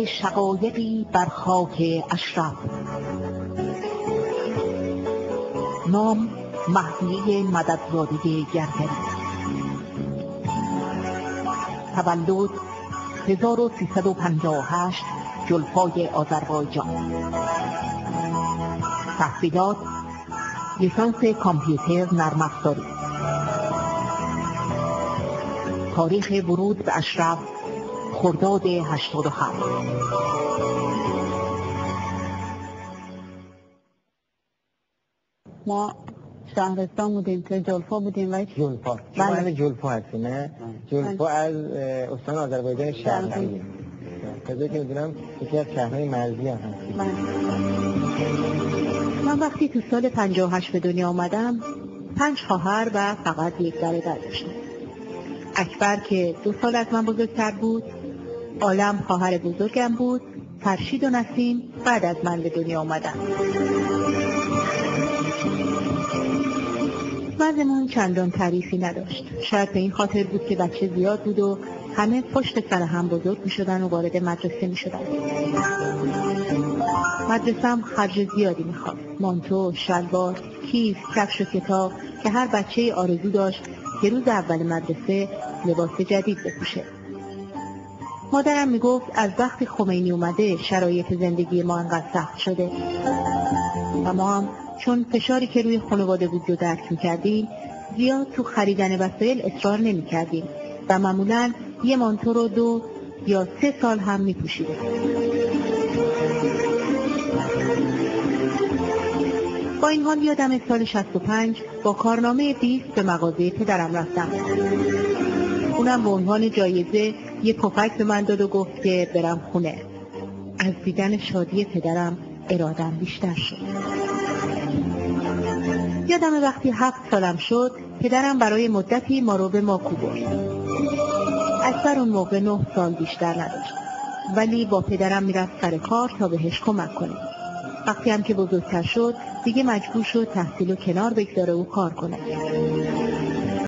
شقایقی بر خاک اشرف. نام مهدی مددزاده گرگری. تولد 1358 جلفای آذربایجان. تحصیلات لیسانس کامپیوتر نرم افزاری. تاریخ ورود به اشرف خرداد 87. ما شهرستان بودیم که جلفا بودیم و جلفا. بله جلفا هستی نه؟ جلفا از استان آذربایجان شرقی. کجا که میدونم یکی از شهرهای مرزی هم هستی. من وقتی تو سال 58 به دنیا آمدم 5 خواهر و فقط یک برادر داشتم. اکبر که 2 سال از من بزرگتر بود، عالم خواهر بزرگم بود، فرشید و نسیم بعد از من به دنیا آمدن. وضعمون چندان تعریفی نداشت. شاید به این خاطر بود که بچه زیاد بود و همه پشت سر هم بزرگ می شدن و وارد مدرسه می شدن. مدرسه‌ام خرج زیادی می خواست. مانتو، شلوار، کیف، کفش و کتاب که هر بچه آرزو داشت که روز اول مدرسه لباس جدید بپوشه. مادرم می گفت از وقتی خمینی اومده شرایط زندگی ما انقدر سخت شده و ما هم چون فشاری که روی خانواده بود رو درک می‌کردیم زیاد تو خریدن وسایل اصرار نمی‌کردیم و معمولاً یه مانتو رو 2 یا 3 سال هم می‌پوشیدیم. با این حال یادم سال 65 با کارنامه 20 به مغازه پدرم رفتم. اونم به عنوان جایزه یه پفک به من داد و گفت که برم خونه. از دیدن شادی پدرم ارادم بیشتر شد. یادم وقتی 7 سالم شد پدرم برای مدتی ما رو به ماکو برد. اکبر اون موقع 9 سال بیشتر نداشت ولی با پدرم میرفت سر کار تا بهش کمک کنه. وقتی هم که بزرگتر شد دیگه مجبور شد تحصیل و کنار بگذاره و کار کنه.